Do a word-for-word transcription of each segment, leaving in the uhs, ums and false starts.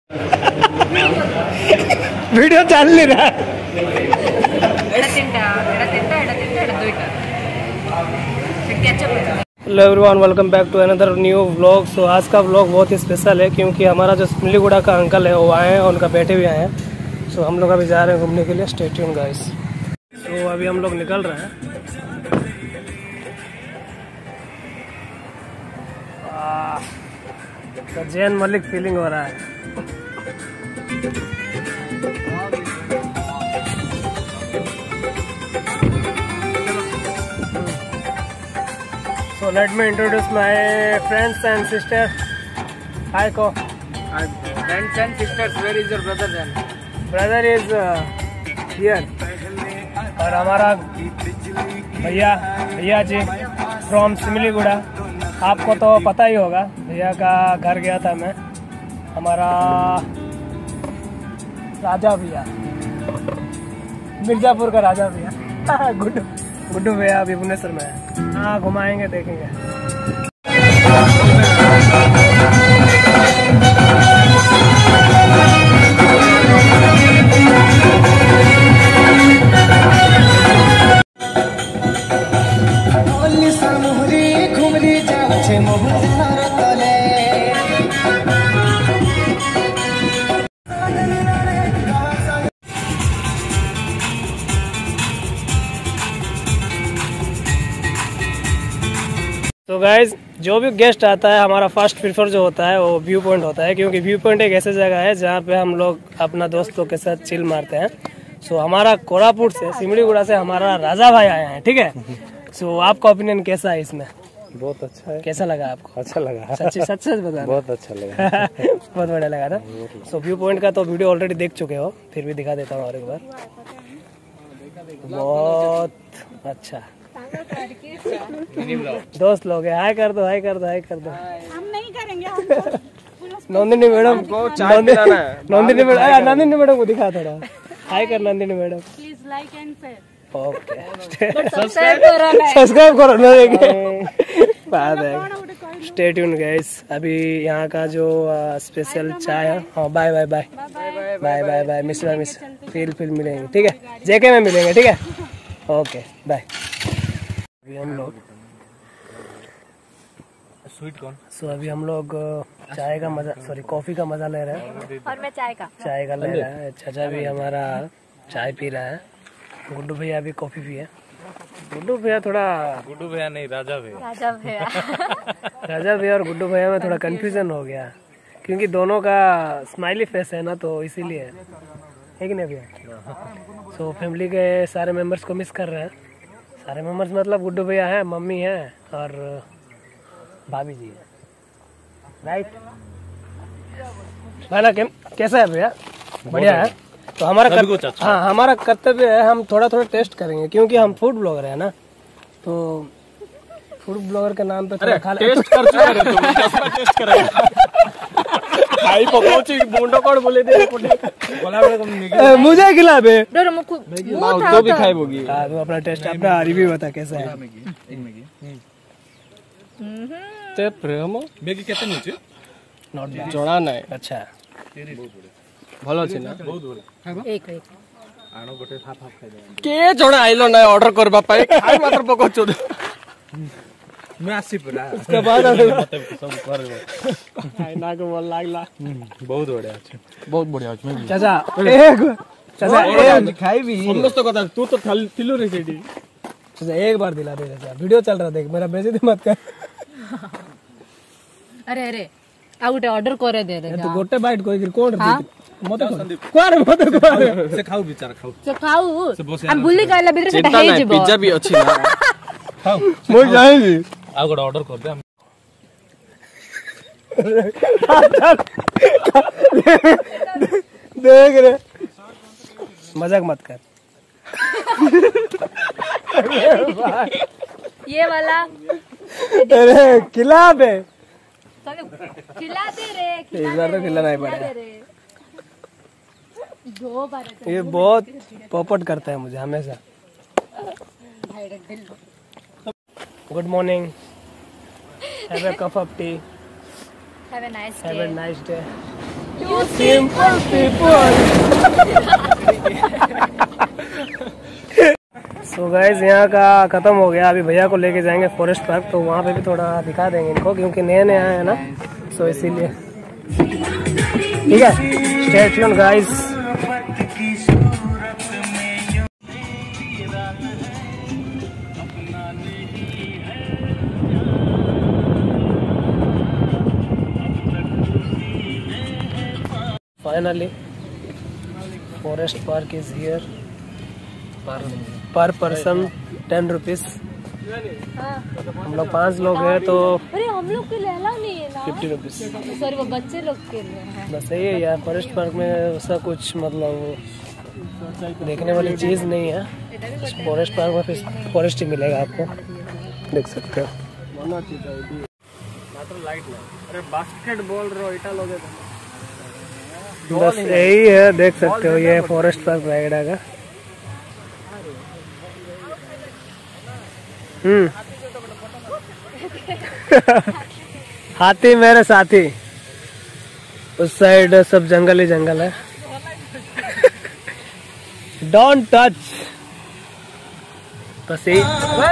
Video चल नहीं रहा है। Hello everyone, welcome back to another new vlog. So आज का व्लॉग बहुत ही स्पेशल है क्योंकि हमारा जो सिमलीगुड़ा का अंकल है वो आए हैं और उनका बेटे भी आए हैं। सो हम लोग अभी जा रहे हैं घूमने के लिए। Stay tune guys. तो अभी हम लोग निकल रहे हैं। तो जैन मलिक फीलिंग हो रहा है। So let me introduce my friends and sisters. Hi, Ko. Hi, friends and sisters. Where is your brother then? Brother is uh, here. और हमारा भैया भैया जी फ्रॉम सिमलीगुड़ा। आपको तो पता ही होगा, भैया का घर गया था मैं। हमारा राजा भैया, मिर्जापुर का राजा भैया गुड्डू गुड्डू भैया अभी भुवनेश्वर में है। हाँ, घुमाएंगे, देखेंगे। तो गाइज, जो भी गेस्ट आता है हमारा फर्स्ट प्रेफर जो होता है वो व्यू पॉइंट होता है, क्योंकि व्यू पॉइंट एक ऐसी जगह है जहाँ पे हम लोग अपना दोस्तों के साथ चिल मारते हैं। सो हमारा कोरापुट से, सिमलीगुड़ा से हमारा राजा भाई आए हैं, ठीक है। सो आपका ओपिनियन कैसा है इसमें? बहुत अच्छा है। कैसा लगा आपको? अच्छा लगा। सच्ची सच सच बता। बहुत अच्छा लगा। बहुत बढ़िया लगा था। सो व्यू पॉइंट का तो वीडियो ऑलरेडी देख चुके हो, फिर भी दिखा देता हूँ और एक बार। बहुत अच्छा। दोस्त लोग है। हाय कर दो, हाय कर दो, हाय कर दो। हम नहीं करेंगे। Nandini madam, Nandini madam, Nandini madam को दिखा थोड़ा। हाय कर Nandini madam. Please like and share. Okay, subscribe करो ना। बात है। Stay tune guys. अभी यहाँ का जो स्पेशल चाय है। हाँ, bye bye bye bye bye bye. Miss bye miss feel feel मिलेंगे, ठीक है। जेके में मिलेंगे, ठीक है। Okay bye. अभी हम लोग स्वीट कॉर्न। सो अभी हम लोग चाय का मजा, सॉरी कॉफी का मजा ले रहे हैं। और मैं चाय का चाय का ले रहा है। चाचा भी हमारा चाय पी रहा है। गुड्डू भैया भी कॉफी पिए। गुड्डू भैया थोड़ा, गुड्डू भैया नहीं, राजा भैया। राजा भैया राजा भैया और गुड्डू भैया में थोड़ा कंफ्यूजन हो गया, क्योंकि दोनों का स्माइली फेस है ना, तो इसीलिए है कि नहीं भैया। सो फैमिली के सारे मेंबर्स को मिस कर रहे हैं। सारे मेंबर्स मतलब गुड्डू भैया है, मम्मी है और भाभी जी है, राइट। भाई कैसा है भैया? बढ़िया है। तो हमारा कर... हाँ, हमारा कर्तव्य है, हम थोड़ा थोड़ा टेस्ट करेंगे क्योंकि हम फूड ब्लॉगर है ना। तो फूड ब्लॉगर के नाम पे थोड़ा खा ले। टेस्ट कर चुके हैं तुम, टेस्ट करेंगे। भाई पकोची बोंडो कोड बोले दे बोला बड़े मुझे खिला बे। डर मुख तो भी खाए होगी। हां, तो अपना टेस्ट, अपना रिव्यू बता कैसा है। ते प्रेम बेगी केते नुचे नॉट बैड। जोड़ा नहीं। अच्छा, भलो अछि ना। बहुत बढ़िया। एक एक आनो गोटे हाफ हाफ खाइ दे। के जोड़ा आइलो ना ऑर्डर करबा पाए, खाइ मात्र पकोचो मैं आसी पुरा। उसके बाद मते सब करबो। खाइ ना को मन लागला। बहुत बढ़िया अछि, बहुत बढ़िया अछि। चाचा एक, चाचा एक खाइ भी समझ तो कथा। तू तो थिलु रे सेडी। चाचा एक बार दिला दे चाचा, वीडियो चल रहा, देख मेरा बेइज्जती मत कर। अरे अरे आ गोटे ऑर्डर करे दे रे। तो गोटे बाइट कोइ कोन रे मते कोन मते कोन से खाऊ विचार खाऊ से खाऊ। हम भूली गइला बितर से हे जेबो। पिज्जा भी अछि ना, खाऊ मोर जाएगी। आ गोटे ऑर्डर कर दे हम। देख रे, मजाक मत कर। ये वाला अरे खिला दे, खिला दे रे। इस बार तो खिलाना ही पड़ेगा। दो बार ये बहुत पोपट करता है मुझे हमेशा। Good morning, have a cup of tea, have a nice day, have a nice day. Simple people. So guys यहाँ का खत्म हो गया। अभी भैया को लेके जाएंगे फॉरेस्ट पार्क, तो वहाँ पे भी थोड़ा दिखा देंगे इनको, क्योंकि नए नए आए हैं ना, सो इसीलिए। ठीक है, stay tuned guys. Finally forest park is here. Per person ten rupees. हम लोग पांच लोग हैं तो अरे हम लोग के लिए अलाउ नहीं है ना, फिफ्टी रुपीज। सॉरी वो बच्चे लोग के लिए है। बस यही है यार, फॉरेस्ट पार्क में ऐसा कुछ मतलब देखने वाली चीज़ नहीं है। फॉरेस्ट पार्क में फिर फॉरेस्ट ही मिलेगा आपको, देख सकते हो। बास्केटबॉल बस यही है, देख सकते हो। ये फॉरेस्ट पार्क रायगढ़ का। हम्म हाथी मेरे साथी। उस साइड सब जंगल ही जंगल है। Don't touch. बस यही।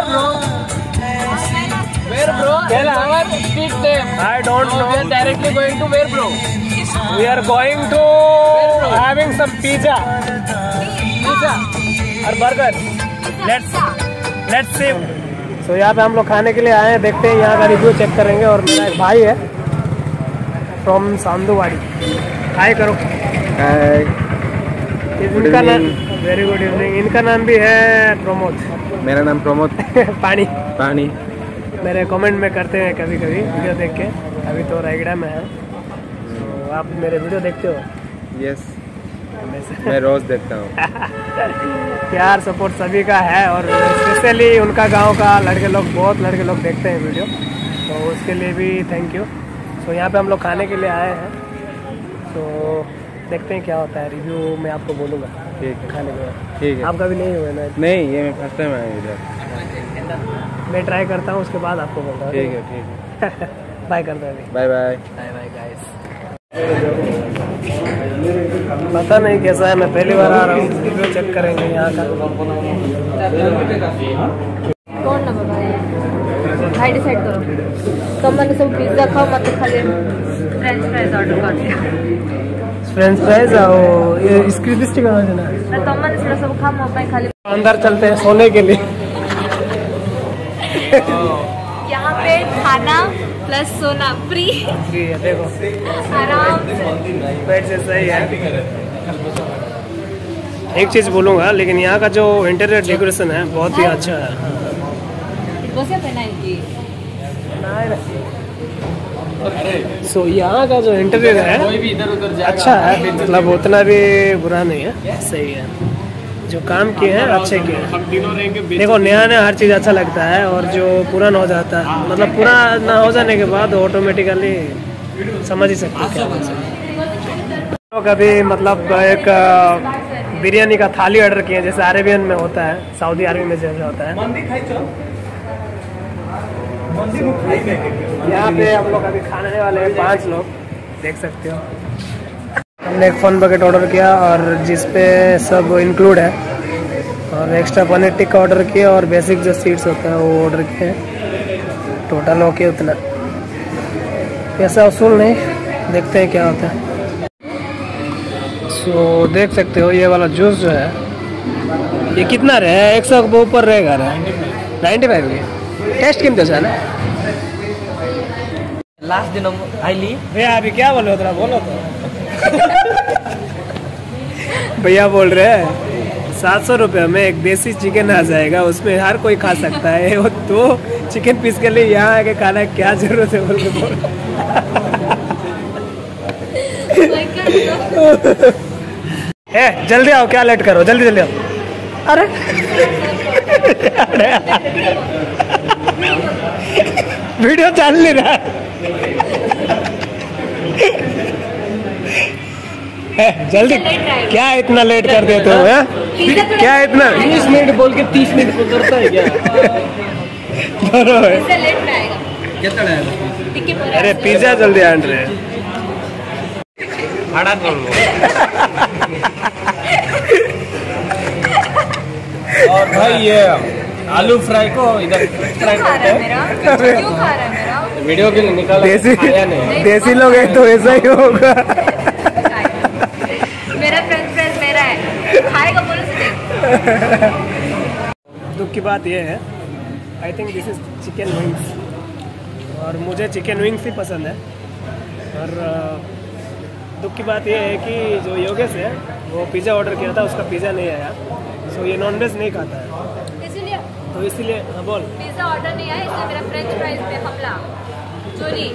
Where bro? Tell our street name. I don't know. We are directly going to where bro? We are going to having some pizza. Pizza. और burger. Let's let's see. So यहाँ पे हम लोग खाने के लिए आए हैं, देखते हैं यहाँ का रिव्यू चेक करेंगे। और मेरा एक भाई है फ्रॉम सामदुवाड़ी। हाय करो। हाय। इनका नाम वेरी गुड इवनिंग। इनका नाम भी है प्रमोद। मेरा नाम प्रमोद। पानी पानी मेरे कमेंट में करते हैं कभी कभी वीडियो देख के। अभी तो रायगढ़ में है, तो आप मेरे वीडियो देखते हो? यस, मैं रोज देखता हूँ। प्यार सपोर्ट सभी का है, और स्पेशली उनका गांव का लड़के लोग, बहुत लड़के लोग देखते हैं वीडियो, तो उसके लिए भी थैंक यू। सो यहाँ पे हम लोग खाने के लिए आए हैं, तो देखते हैं क्या होता है। रिव्यू मैं आपको बोलूँगा। ठीक है, खाने के। ठीक है। आपका भी नहीं हुआ ना? नहीं, ये मैं फर्स्ट टाइम आया इधर। मैं ट्राई करता हूँ, उसके बाद आपको बोलता हूँ। ठीक है, ठीक है। बाय करता हूँ। Bye bye. Bye bye guys. पता नहीं कैसा है, मैं पहली बार आ रहा हूँ। रिव्यू चेक करेंगे यहाँ का। कौन ना बाबा भाई डिसाइड करो। तुम मैंने सब पिज्जा खाओ, मत खाली फ्रेंच फ्राइज ऑर्डर कर दिया। फ्रेंच फ्राइज और ये स्क्विड स्टिक है ना, ना तुम मैंने थोड़ा सब खा, मैं खाली अंदर चलते हैं सोने के लिए। यहाँ पे खाना प्लस सोना फ्री फ्री है, देखो आराम से। पेट से सही है। एक चीज बोलूँगा, लेकिन यहाँ का जो इंटीरियर डेकोरेशन है बहुत ही अच्छा है। सो यहाँ का जो इंटीरियर है अच्छा है, मतलब उतना भी बुरा नहीं है, सही है। जो काम किए हैं अच्छे किए हैं। देखो नया नया हर चीज़ अच्छा लगता है, और जो पुराना हो जाता है, मतलब पुराना हो जाने के बाद ऑटोमेटिकली समझ ही सकते हैं क्या बोल सकते। तो कभी मतलब एक बिरयानी का थाली ऑर्डर किए, जैसे अरेबियन में होता है, सऊदी अरब में जैसे होता है। यहाँ पे हम लोग अभी खाने वाले हैं, पाँच लोग, देख सकते हो। हमने एक फन बकेट ऑर्डर किया, और जिस पे सब इंक्लूड है, और एक्स्ट्रा पनीर टिक्का ऑर्डर किया, और बेसिक जो सीट्स होता है वो ऑर्डर किए। टोटल हो के उतना पैसा वसूल नहीं, देखते हैं क्या होता है। सो so, देख सकते हो ये वाला जूस जो है, ये कितना रहे? एक सौ के ऊपर रहेगा। नाइन्टी फाइव की टेस्ट किमते है ना। लास्ट दिन आईली भैया अभी क्या बोलो तेरा, बोलो तो। भैया बोल रहे हैं सात सौ रुपये में एक देसी चिकन आ जाएगा, उसमें हर कोई खा सकता है। वो तो चिकन पीस के लिए यहाँ आके खाना क्या जरूरत है बोल के बोल। ए जल्दी आओ, क्या लेट करो, जल्दी जल्दी आओ। अरे वीडियो चल नहीं रहा है। जल्दी क्या इतना लेट कर देते हो? क्या इतना तीस मिनट बोल के तीस मिनट को करता है क्या? अरे पिज्जा जल्दी आन रहे। भाड़ा करो। और भाई ये आलू फ्राई को इधर फ्राई करते हैं। क्यों खा रहा है मेरा? वीडियो के लिए निकाला, देसी खाया नहीं। देसी लोग हैं तो ऐसा ही होगा। मेरा फ्रेंच फ्राइज मेरा है, खाएगा बोलो से देख। दुख की बात ये है, I think this is chicken wings, और मुझे चिकन विंग्स ही पसंद है। और दुख की बात ये है कि जो योगेश है वो पिज़्ज़ा ऑर्डर किया था, उसका पिज़्ज़ा नहीं आया। सो ये नॉनवेज नहीं खाता है, इसीलिए तो इसीलिए हाँ बोल। पिज़्ज़ा ऑर्डर नहीं आया, इसलिए मेरा फ्रेंच फ्राइज पे हमला चोरी।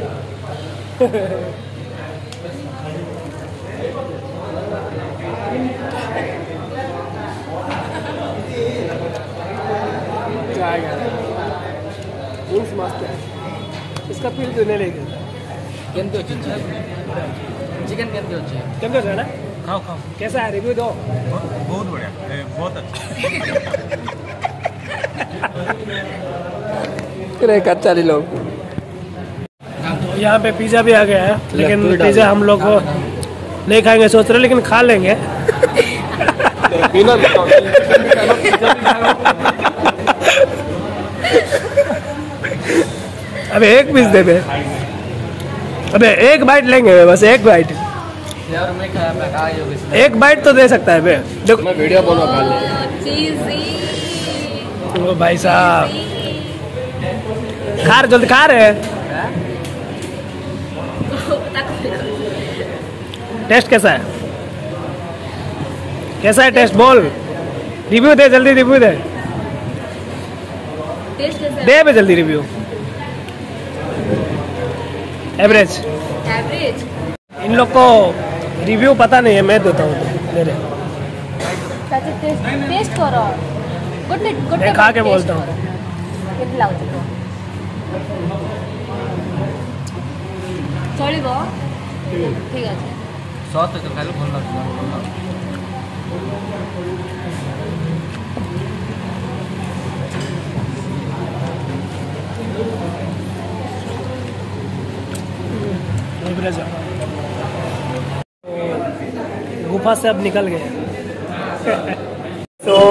विंग्स मस्त है, इसका फील देने लेके केमती अच्छी चिकन केमती अच्छी कैसे है ना? खाओ खाओ। कैसा है, रिव्यू दो। बहुत बढ़िया, बहुत अच्छा। कच्चा लोग यहाँ पे पिज़्ज़ा भी आ गया है, लेकिन पिज़्ज़ा हम लोग नहीं खाएंगे सोच रहे, लेकिन खा लेंगे। अबे एक पीस दे बे, अबे एक बाइट लेंगे बस, एक बाइट। यार मैं खाया मैं खा योगेश। एक बाइट तो दे सकता है बे। देखो मैं वीडियो बना खा ले। चीज़ी। ओ भाई साहब, खा रहे जल्दी खा रहे हैं। टेस्ट कैसा है, कैसा है टेस्ट बोल, रिव्यू दे जल्दी, रिव्यू दे टेस्ट कैसा है? दे बे जल्दी रिव्यू। Average average. इन लोग को रिव्यू पता नहीं है, मैं देता हूँ मेरे। टेस्ट टेस्ट करो, गुड गुड मैं खा के बोलता हूँ। କେମିତି ଲାଗୁଛି କୁହ? ଚଳିବ, ଠିକ ଅଛି। ସତ ତ ଖାଇଲେ ଭଲ ଲାଗୁଥିଲା। एवरेज है। गुफा से अब निकल गए। तो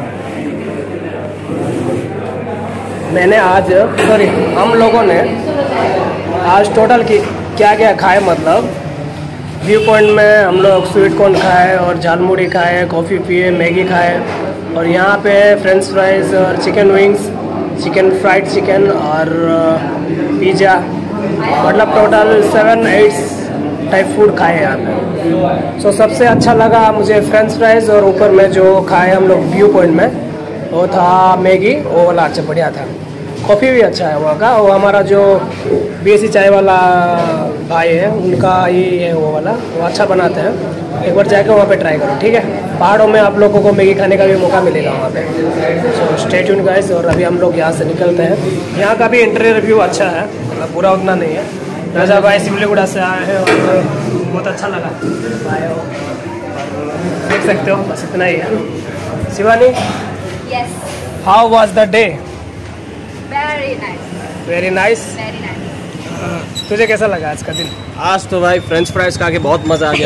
मैंने आज, सॉरी हम लोगों ने आज टोटल की क्या क्या खाए, मतलब व्यू पॉइंट में हम लोग स्वीट कॉर्न खाए और झालमुड़ी खाए, कॉफ़ी पिए, मैगी खाए, और यहाँ पे फ्रेंच फ्राइज और chicken wings, chicken fried chicken और पिज़्ज़ा, मतलब total seven eight type food खाए यहाँ पे। सो so, सबसे अच्छा लगा मुझे फ्रेंच फ्राइज, और ऊपर में जो खाए हम लोग व्यू पॉइंट में वो था मैगी, वो वाला अच्छा बढ़िया था। कॉफ़ी भी अच्छा है वहाँ का। वो हमारा जो बीएससी चाय वाला भाई है उनका ही है वो वाला, वो अच्छा बनाते हैं। एक बार जाकर वहाँ पे ट्राई करो, ठीक है। पहाड़ों में आप लोगों को मैगी खाने का भी मौका मिलेगा वहाँ पे। So stay tuned guys. और अभी हम लोग यहाँ से निकलते हैं। यहाँ का भी इंटीरियर व्यू अच्छा है, मतलब पूरा उतना नहीं है। राजा भाई सिमलीगुड़ा से आए हैं और बहुत अच्छा लगा आए हो, देख सकते हो। बस इतना ही है। Shivani, yes, how was the day? Very nice, very nice. Very nice. तुझे कैसा लगा आज का दिन? आज तो भाई फ्रेंच फ्राइज खा के बहुत मजा आ गया।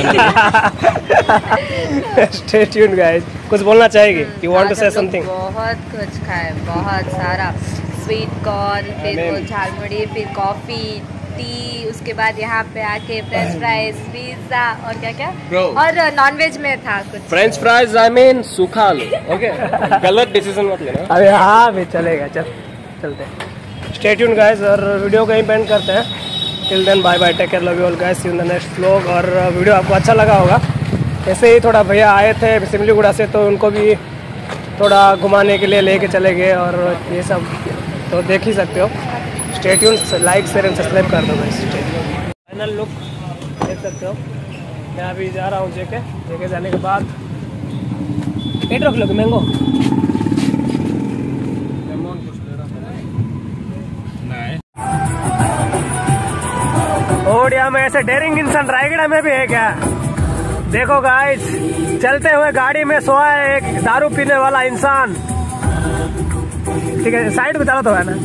Stay tuned guys. कुछ बोलना चाहेगी? You want to say something? बहुत कुछ खाए, बहुत सारा स्वीट कॉर्न, फिर वो झालमुड़ी, फिर कॉफी, टी, उसके बाद यहाँ पे आके फ्रेंच फ्राइज, पिज्जा और क्या क्या, और नॉनवेज में था कुछ फ्रेंच फ्राइज आई मीन सूखा आलू। ओके, गलत डिसीजन मत लेना। अरे हाँ भी चलेगा, चल चलते हैं। स्टे ट्यून्ड गाइस, और वीडियो को ही पेंड करते हैं। Till then bye bye, take care, love you all guys, see you in the next vlog. और वीडियो आपको अच्छा लगा होगा। ऐसे ही थोड़ा भैया आए थे सिमलीगुड़ा से, तो उनको भी थोड़ा घुमाने के लिए लेके चले गए, और ये सब तो देख ही सकते हो। Stay tuned, like share and subscribe कर दो गाइस। फाइनल लुक देख सकते हो। मैं अभी जा रहा हूँ जेके। जेके जाने के बाद एट रख लो मैंगो। ओडिया में ऐसे डेयरिंग इंसान रायगढ़ में भी है क्या? देखो गाइस, चलते हुए गाड़ी में सोया है एक दारू पीने वाला इंसान। ठीक है, साइड में चला तो है ना।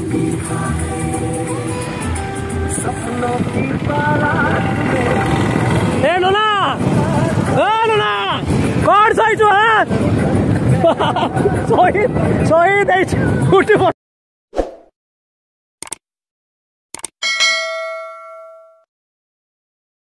सपनों की बारात में। ए नोना ना कौन सही जो है शहीद शहीद